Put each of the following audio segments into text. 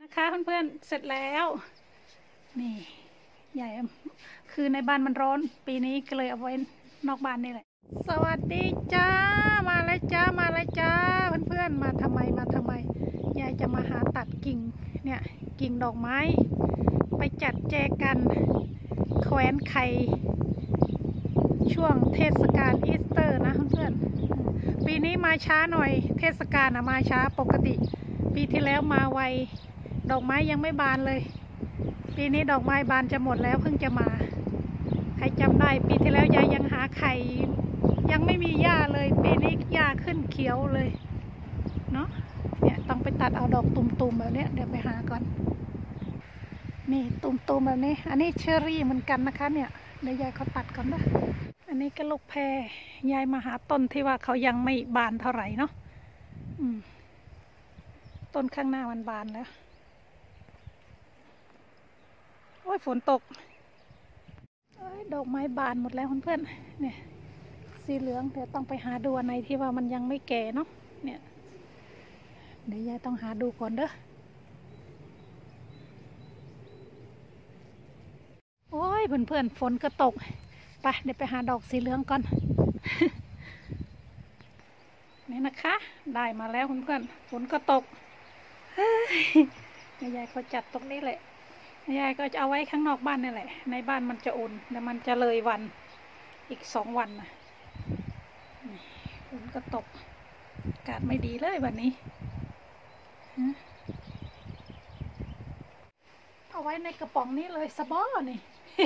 นะคะเพื่อนๆเสร็จแล้วนี่ใหญ่คือในบ้านมันร้อนปีนี้ก็เลยเอาไว้นอกบ้านนี่แหละสวัสดีจ้ามาแล้วจ้ามาแล้วจ้าเพื่อนๆมาทำไมยายจะมาหาตัดกิ่งเนี่ยกิ่งดอกไม้ไปจัดแจกันแขวนไข่ช่วงเทศกาลอีสเตอร์นะเพื่อนๆปีนี้มาช้าหน่อยเทศกาลมาช้าปกติปีที่แล้วมาไวดอกไม้ยังไม่บานเลยปีนี้ดอกไม้บานจะหมดแล้วเพิ่งจะมาใครจำได้ปีที่แล้วยายยังหาไข่ยังไม่มีหญ้าเลยปีนี้หญ้าขึ้นเขียวเลยเนาะเนี่ยต้องไปตัดเอาดอกตุ่มๆแบบนี้เดี๋ยวไปหาก่อนนี่ตุ่มๆแบบนี้อันนี้เชอรี่เหมือนกันนะคะเนี่ยเดี๋ยวยายเขาตัดก่อนนะอันนี้ก็ลูกแพรยายมาหาต้นที่ว่าเขายังไม่บานเท่าไหร่เนาะต้นข้างหน้ามันบานแล้วโอ้ยฝนตกดอกไม้บานหมดแล้วเพื่อนๆเนี่ยสีเหลืองเดี๋ยวต้องไปหาดูอันไหนที่ว่ามันยังไม่แก่เนาะเนี่ยเดี๋ยวยายต้องหาดูก่อนเด้อโอ้ยเพื่อนๆฝนก็ตกไปเดี๋ยวไปหาดอกสีเหลืองก่อน นี่นะคะได้มาแล้วเพื่อนๆฝนก็ตกยายเขาจัดตรงนี้แหละยายก็จะเอาไว้ข้างนอกบ้านนี่แหละในบ้านมันจะอุ่นแต่มันจะเลยวันอีก2 วันนะฝนก็ตกอากาศไม่ดีเลยวันนี้เอาไว้ในกระป๋องนี้เลยสบอนี่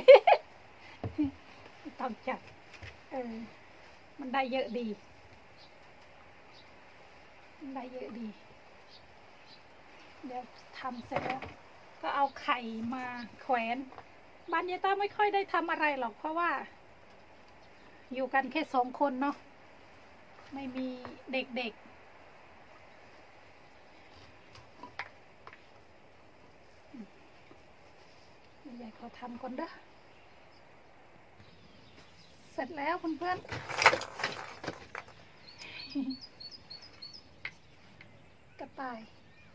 ต้องจัดมันได้เยอะดีเดี๋ยวทำเสร็จแล้วก็เอาไข่มาแขวนบ้านยายต้าไม่ค่อยได้ทำอะไรหรอกเพราะว่าอยู่กันแค่2 คนเนาะไม่มีเด็กๆยายขอทำก่อนเด้อเสร็จแล้วเพื่อนๆกระต่าย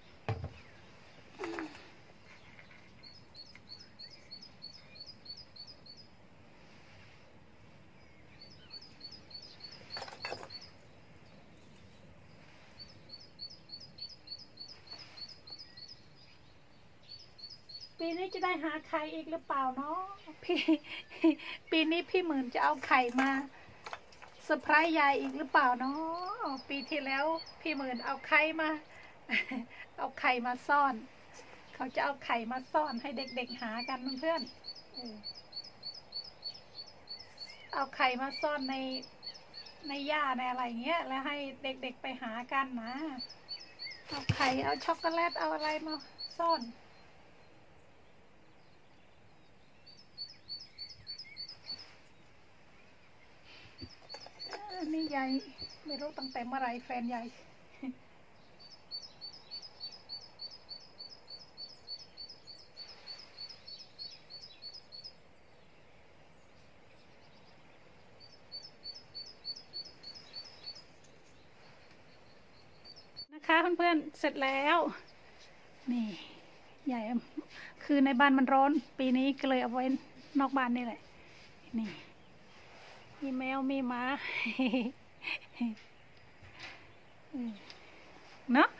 ปีนี้จะได้หาไข่อีกหรือเปล่าเนาะปีนี้พี่หมื่นจะเอาไข่มาเซอร์ไพรส์ยายอีกหรือเปล่าเนาะปีที่แล้วพี่หมื่นเอาไข่มา เอาไข่มาซ่อนเขาจะเอาไข่มาซ่อนให้เด็กๆหากันเพื่อนเอาไข่มาซ่อนในหญ้าในอะไรเงี้ยแล้วให้เด็กๆไปหากันนะเอาไข่เอาช็อกโกแลตเอาอะไรมาซ่อนนี่ยายไม่รู้ตั้งแต่เมื่อไรแฟนยายนะคะเพื่อนๆเสร็จแล้วนี่ใหญ่คือในบ้านมันร้อนปีนี้ก็เลยเอาไว้นอกบ้านนี่แหละนี่มีแมวมีหมาเนาะ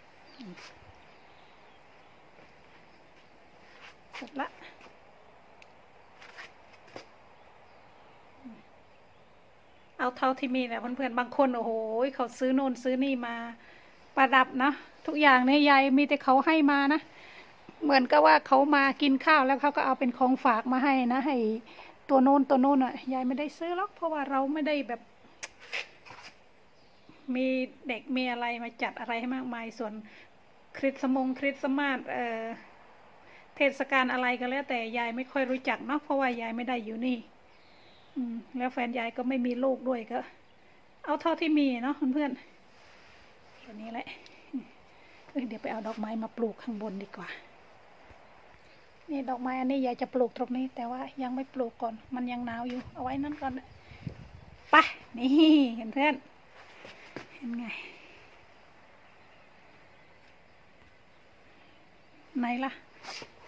เสร็จละเอาเท่าที่มีแหละเพื่อนๆบางคนโอ้โหเขาซื้อโน่นซื้อนี่มาประดับนะทุกอย่างเนี่ยยายมีแต่เขาให้มานะเหมือนกับว่าเขามากินข้าวแล้วเขาก็เอาเป็นของฝากมาให้นะให้ตัวโน้นอ่ะยายไม่ได้ซื้อหรอกเพราะว่าเราไม่ได้แบบมีเด็กมีอะไรมาจัดอะไรให้มากมายส่วนคริสต์มาสเทศกาลอะไรก็แล้วแต่ยายไม่ค่อยรู้จักเนาะเพราะว่ายายไม่ได้อยู่นี่แล้วแฟนยายก็ไม่มีลูกด้วยก็เอาเท่าที่มีเนาะเพื่อนๆตัวนี้แหละเดี๋ยวไปเอาดอกไม้มาปลูกข้างบนดีกว่านี่ดอกไม้อันนี้ยายจะปลูกตรงนี้แต่ว่ายังไม่ปลูกก่อนมันยังหนาวอยู่เอาไว้นั่นก่อนไปนี่เพื่อนเห็นไงไหนล่ะ